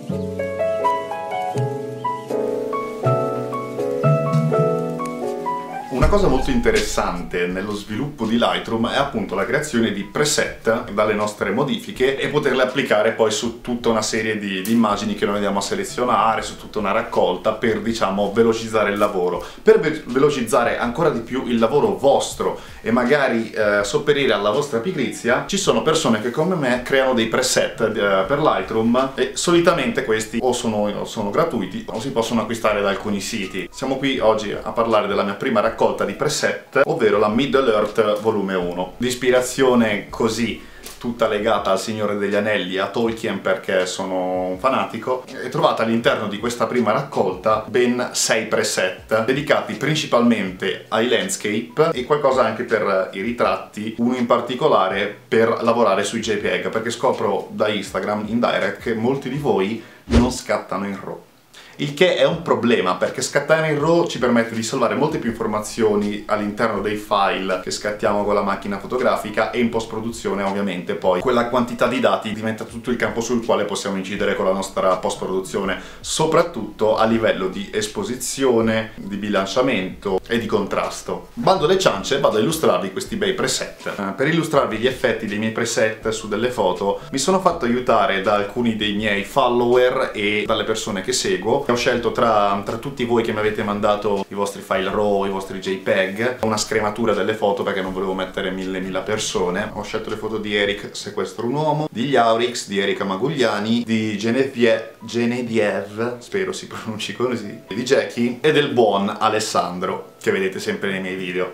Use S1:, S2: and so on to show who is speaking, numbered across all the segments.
S1: Una cosa molto interessante nello sviluppo di Lightroom è appunto la creazione di preset dalle nostre modifiche e poterle applicare poi su tutta una serie di immagini che noi andiamo a selezionare, su tutta una raccolta per, diciamo, velocizzare il lavoro. Per velocizzare ancora di più il lavoro vostro e magari sopperire alla vostra pigrizia, ci sono persone che come me creano dei preset per Lightroom e solitamente questi o sono gratuiti o si possono acquistare da alcuni siti. Siamo qui oggi a parlare della mia prima raccolta di preset, ovvero la Middle Earth volume 1. L'ispirazione così tutta legata al Signore degli Anelli, a Tolkien, perché sono un fanatico, è trovata all'interno di questa prima raccolta ben 6 preset dedicati principalmente ai landscape e qualcosa anche per i ritratti, uno in particolare per lavorare sui JPEG, perché scopro da Instagram in direct che molti di voi non scattano in RAW. Il che è un problema, perché scattare in RAW ci permette di salvare molte più informazioni all'interno dei file che scattiamo con la macchina fotografica e in post-produzione ovviamente poi quella quantità di dati diventa tutto il campo sul quale possiamo incidere con la nostra post-produzione, soprattutto a livello di esposizione, di bilanciamento e di contrasto. Bando alle ciance, vado a illustrarvi questi bei preset. Per illustrarvi gli effetti dei miei preset su delle foto mi sono fatto aiutare da alcuni dei miei follower e dalle persone che seguo. Ho scelto tra tutti voi che mi avete mandato i vostri file RAW, i vostri JPEG, una scrematura delle foto perché non volevo mettere mille persone. Ho scelto le foto di Eric, Sequestro un uomo, di Yaurix, di Erika Magugliani, di Genevieve, spero si pronunci così, di Jackie e del buon Alessandro, che vedete sempre nei miei video.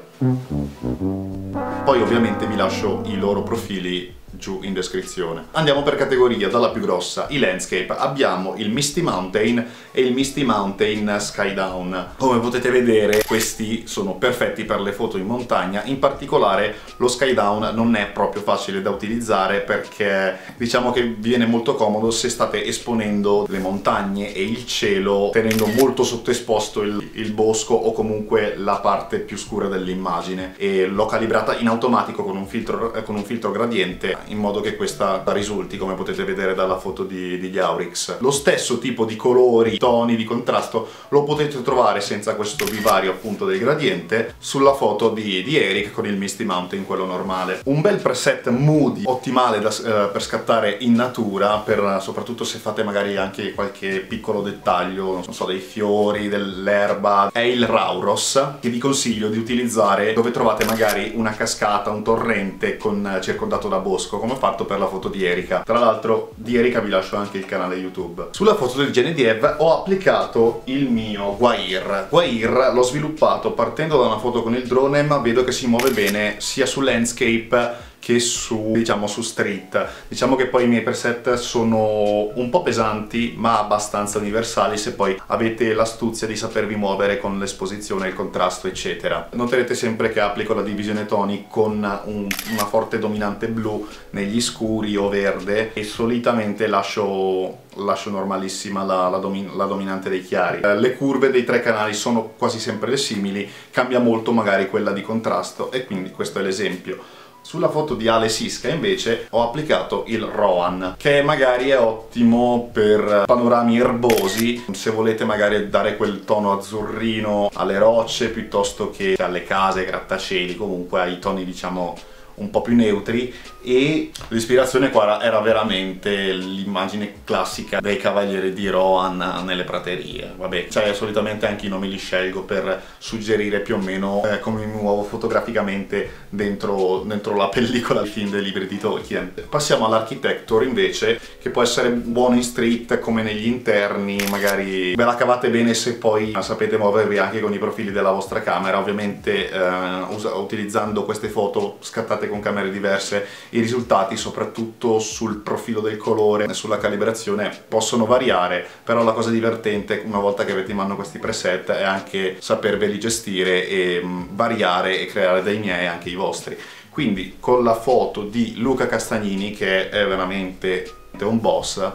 S1: Poi ovviamente vi lascio i loro profili giù in descrizione. Andiamo per categoria, dalla più grossa, i landscape. Abbiamo il Misty Mountain e il Misty Mountain Sky Down. Come potete vedere questi sono perfetti per le foto in montagna, in particolare lo Sky Down non è proprio facile da utilizzare perché diciamo che viene molto comodo se state esponendo le montagne e il cielo tenendo molto sottoesposto il bosco o comunque la parte più scura dell'immagine, e l'ho calibrata in automatico con un filtro gradiente in modo che questa risulti, come potete vedere dalla foto di Yaurix. Lo stesso tipo di colori, toni di contrasto lo potete trovare senza questo vivario appunto del gradiente sulla foto di Eric con il Misty Mountain, quello normale. Un bel preset moody, ottimale per scattare in natura, soprattutto se fate magari anche qualche piccolo dettaglio, non so, dei fiori, dell'erba, è il Rauros, che vi consiglio di utilizzare dove trovate magari una cascata, un torrente circondato da bosco, come ho fatto per la foto di Erika. Tra l'altro di Erika vi lascio anche il canale YouTube. Sulla foto del Genevieve ho applicato il mio Wire. Wire l'ho sviluppato partendo da una foto con il drone, ma vedo che si muove bene sia su landscape che su street. Diciamo che poi i miei preset sono un po' pesanti ma abbastanza universali se poi avete l'astuzia di sapervi muovere con l'esposizione, il contrasto eccetera. Noterete sempre che applico la divisione toni con una forte dominante blu negli scuri o verde, e solitamente lascio normalissima la dominante dei chiari. Le curve dei 3 canali sono quasi sempre simili, cambia molto magari quella di contrasto, e quindi questo è l'esempio. Sulla foto di Ale Sisca invece ho applicato il Rowan, che magari è ottimo per panorami erbosi, se volete magari dare quel tono azzurrino alle rocce piuttosto che alle case, ai grattacieli, comunque ai toni diciamo un po' più neutri. E l'ispirazione qua era veramente l'immagine classica dei cavalieri di Rohan nelle praterie. Vabbè, cioè solitamente anche i nomi li scelgo per suggerire più o meno come mi muovo fotograficamente dentro la pellicola, il film dei libri di Tolkien. Passiamo all'Architecture invece, che può essere buono in street come negli interni, magari ve la cavate bene se poi sapete muovervi anche con i profili della vostra camera. Ovviamente utilizzando queste foto scattate con camere diverse, i risultati soprattutto sul profilo del colore e sulla calibrazione possono variare, però la cosa divertente una volta che avete in mano questi preset è anche saperveli gestire e variare e creare dei miei anche i vostri. Quindi con la foto di Luca Castagnini, che è veramente un boss,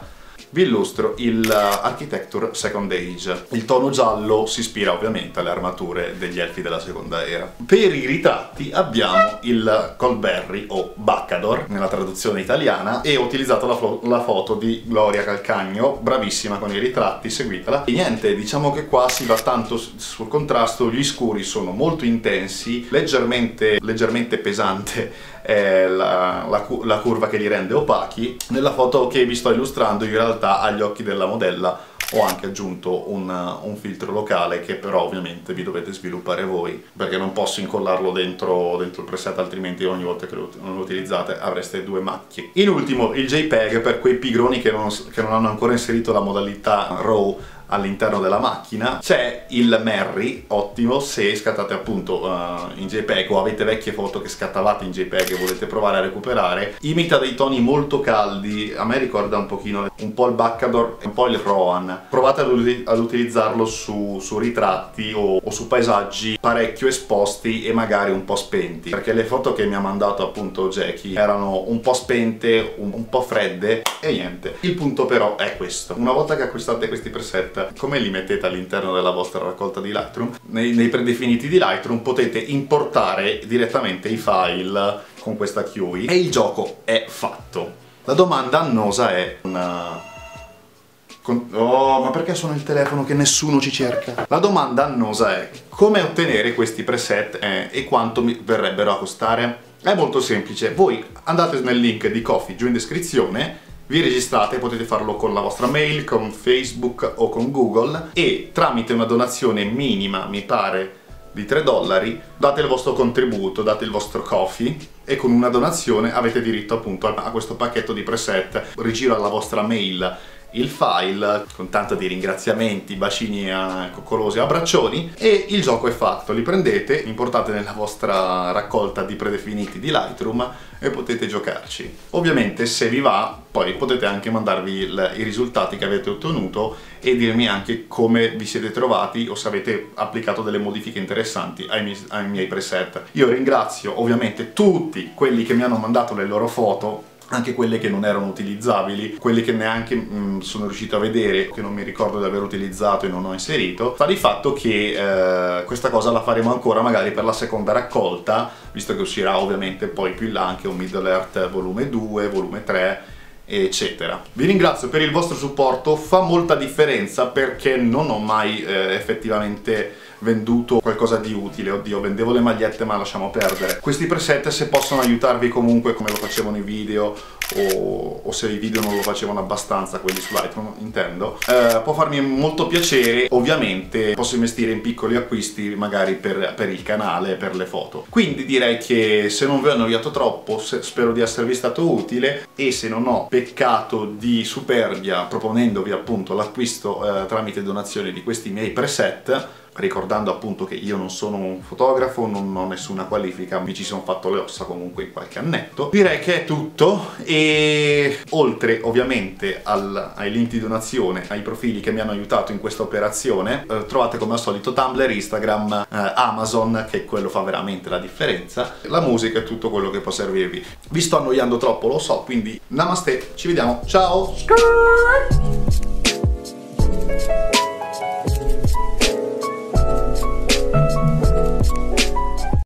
S1: vi illustro il Architecture Second Age. Il tono giallo si ispira ovviamente alle armature degli elfi della seconda era. Per i ritratti abbiamo il Colberry o Baccador nella traduzione italiana, e ho utilizzato la foto di Gloria Calcagno, bravissima con i ritratti, seguitela. E niente, diciamo che qua si va tanto sul contrasto, gli scuri sono molto intensi, leggermente pesante è la curva che li rende opachi. Nella foto che vi sto illustrando in realtà agli occhi della modella ho anche aggiunto un filtro locale che però ovviamente vi dovete sviluppare voi, perché non posso incollarlo dentro il preset, altrimenti ogni volta che lo utilizzate avreste due macchie. In ultimo il JPEG, per quei pigroni che non hanno ancora inserito la modalità RAW all'interno della macchina. C'è il Merry, ottimo se scattate appunto in JPEG o avete vecchie foto che scattavate in JPEG e volete provare a recuperare. Imita dei toni molto caldi, a me ricorda un pochino un po' il Baccador e un po' il Rohan. Provate ad utilizzarlo su ritratti o su paesaggi parecchio esposti e magari un po' spenti, perché le foto che mi ha mandato appunto Jackie erano un po' spente, un po' fredde e niente. Il punto però è questo: una volta che acquistate questi preset, come li mettete all'interno della vostra raccolta di Lightroom, nei predefiniti di Lightroom potete importare direttamente i file con questa QI e il gioco è fatto. La domanda annosa è oh, ma perché suona il telefono che nessuno ci cerca? La domanda annosa è: come ottenere questi preset e quanto mi verrebbero a costare? È molto semplice, voi andate nel link di Ko-fi giù in descrizione, vi registrate, potete farlo con la vostra mail, con Facebook o con Google, e tramite una donazione minima, mi pare, di $3, date il vostro contributo, date il vostro Ko-fi, e con una donazione avete diritto appunto a questo pacchetto di preset. Rigiro alla vostra mail il file con tanto di ringraziamenti, bacini coccolosi, abbraccioni, e il gioco è fatto. Li prendete, importate nella vostra raccolta di predefiniti di Lightroom e potete giocarci. Ovviamente se vi va poi potete anche mandarvi i risultati che avete ottenuto e dirmi anche come vi siete trovati o se avete applicato delle modifiche interessanti ai miei preset. Io ringrazio ovviamente tutti quelli che mi hanno mandato le loro foto, anche quelle che non erano utilizzabili, quelle che neanche sono riuscito a vedere, che non mi ricordo di aver utilizzato e non ho inserito. Sta di fatto che questa cosa la faremo ancora magari per la seconda raccolta, visto che uscirà ovviamente poi più in là anche un Middle Earth volume 2, volume 3, eccetera. Vi ringrazio per il vostro supporto, fa molta differenza perché non ho mai effettivamente venduto qualcosa di utile. Oddio, vendevo le magliette, ma lasciamo perdere. Questi preset, se possono aiutarvi comunque come lo facevo nei video, o se i video non lo facevano abbastanza, quelli su Lightroom intendo, può farmi molto piacere. Ovviamente posso investire in piccoli acquisti magari per il canale, per le foto. Quindi direi che se non vi ho annoiato troppo, spero di esservi stato utile, e se non ho peccato di superbia proponendovi appunto l'acquisto tramite donazioni di questi miei preset, ricordando appunto che io non sono un fotografo, non ho nessuna qualifica, mi ci sono fatto le ossa comunque in qualche annetto. Direi che è tutto, e oltre ovviamente ai link di donazione, ai profili che mi hanno aiutato in questa operazione, trovate come al solito Tumblr, Instagram, Amazon, che quello fa veramente la differenza, la musica e tutto quello che può servirvi. Vi sto annoiando troppo, lo so, quindi namaste, ci vediamo, ciao!